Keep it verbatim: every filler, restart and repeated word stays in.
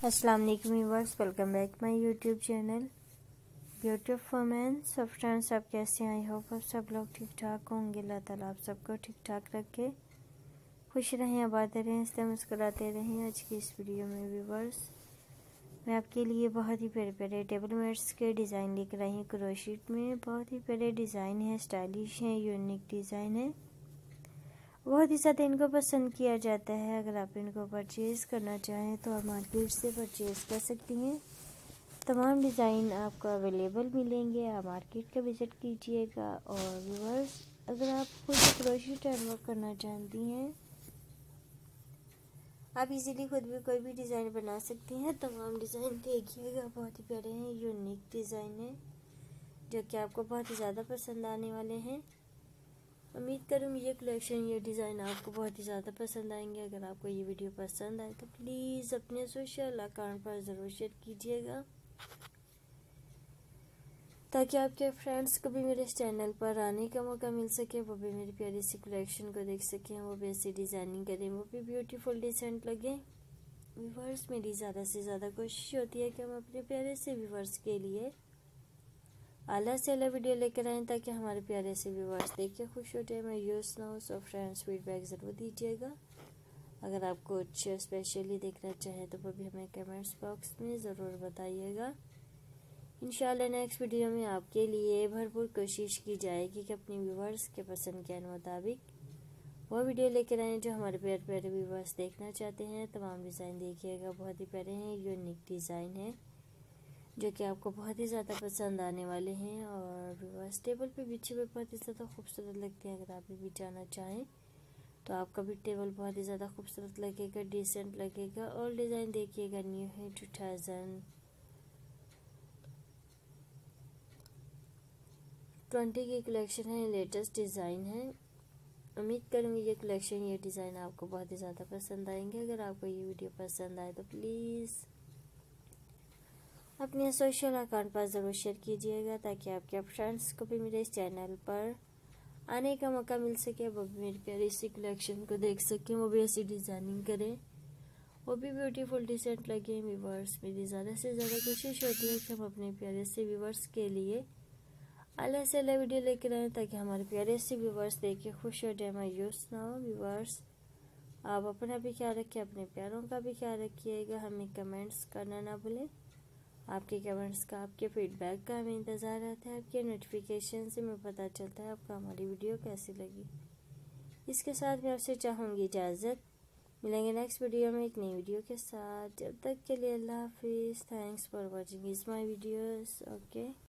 अस्सलाम वालेकुम viewers, welcome back my YouTube channel beautiful women. सब फ्रेंड्स, आप कैसे हैं? आई होप आप सब लोग ठीक ठाक होंगे। अल्लाह ताला आप सबको ठीक ठाक रखे, खुश रहें, आबाद रहें, इसलिए मुस्कुराते रहें। आज की इस वीडियो में व्यूअर्स मैं आपके लिए बहुत ही प्यारे प्यारे टेबल मैट्स के डिज़ाइन लेकर आई हूँ। क्रोशीट में बहुत ही प्यारे डिज़ाइन है, स्टाइलिश है, यूनिक डिज़ाइन है, बहुत ही ज़्यादा इनको पसंद किया जाता है। अगर आप इनको परचेज़ करना चाहें तो आप मार्केट से परचेज़ कर सकती हैं। तमाम डिज़ाइन आपको अवेलेबल मिलेंगे, आप मार्केट का विज़िट कीजिएगा। और व्यूअर्स, अगर आप खुद क्रोशेट वर्क करना चाहती हैं, आप इजीली खुद भी कोई भी डिज़ाइन बना सकती हैं। तमाम डिज़ाइन देखिएगा, बहुत ही प्यारे हैं, यूनिक डिज़ाइन है जो कि आपको बहुत ही ज़्यादा पसंद आने वाले हैं। उम्मीद करूँगी ये कलेक्शन, ये डिज़ाइन आपको बहुत ही ज़्यादा पसंद आएंगे। अगर आपको ये वीडियो पसंद आए तो प्लीज़ अपने सोशल अकाउंट पर ज़रूर शेयर कीजिएगा, ताकि आपके फ्रेंड्स को भी मेरे इस चैनल पर आने का मौका मिल सके, वो भी मेरी प्यारी सी कलेक्शन को देख सकें, वो भी ऐसी डिज़ाइनिंग करें, वो भी ब्यूटीफुल डिसेंट लगे। व्यूवर्स, मेरी ज़्यादा से ज़्यादा कोशिश होती है कि हम अपने प्यारे से व्यूवर्स के लिए आला से आला वीडियो लेकर आएँ, ताकि हमारे प्यारे से व्यूवर्स देख के खुश होते हैं। मैं यूज़ ना हो, सो फ्रेंड्स फीडबैक ज़रूर दीजिएगा। अगर आप कुछ स्पेशली देखना चाहें तो वो भी हमें कमेंट्स बॉक्स में ज़रूर बताइएगा। इंशाल्लाह नेक्स्ट वीडियो में आपके लिए भरपूर कोशिश की जाएगी कि अपने व्यूवर्स के पसंद के मुताबिक वो वीडियो लेकर आएँ जो हमारे प्यारे प्यारे व्यूवर्स देखना चाहते हैं। तमाम डिज़ाइन देखिएगा, बहुत ही प्यारे हैं, यूनिक डिज़ाइन है जो कि आपको बहुत ही ज़्यादा पसंद आने वाले हैं। और व्यूअर्स, टेबल पे बिछे हुए बहुत ही ज़्यादा खूबसूरत लगते हैं। अगर आप भी बिछाना चाहें तो आपका भी टेबल बहुत ही ज़्यादा खूबसूरत लगेगा, डिसेंट लगेगा। और डिज़ाइन देखिएगा, न्यू है, टू थाउजेंड ट्वेंटी की कलेक्शन है, लेटेस्ट डिज़ाइन है। उम्मीद करूँगी ये कलेक्शन, ये डिज़ाइन आपको बहुत ही ज़्यादा पसंद आएंगे। अगर आपको ये वीडियो पसंद आए तो प्लीज़ अपने सोशल अकाउंट पर ज़रूर शेयर कीजिएगा, ताकि आपके फ्रेंड्स को भी मेरे इस चैनल पर आने का मौका मिल सके, वो भी मेरी प्यारी सी कलेक्शन को देख सकें, वो भी ऐसी डिज़ाइनिंग करें, वो भी ब्यूटीफुल डिसेंट लगे। व्यूवर्स, मेरी ज़्यादा से ज़्यादा कोशिश होती है कि हम अपने प्यारे से व्यूवर्स के लिए अलग से अलग वीडियो लेकर आएँ, ताकि हमारे प्यारे से व्यूवर्स देख के खुश हो जाए। मैं यूज़ ना हो। व्यूवर्स, आप अपना भी ख्याल रखिए, अपने प्यारों का भी ख्याल रखिएगा। हमें कमेंट्स करना ना भूलें। आपके कमेंट्स का, आपके फीडबैक का हमें इंतज़ार रहता है। आपके नोटिफिकेशन से हमें पता चलता है आपको हमारी वीडियो कैसी लगी। इसके साथ मैं आपसे चाहूँगी इजाज़त, मिलेंगे नेक्स्ट वीडियो में एक नई वीडियो के साथ। जब तक के लिए अल्लाह हाफिज़। Thanks for watching is my videos. Okay.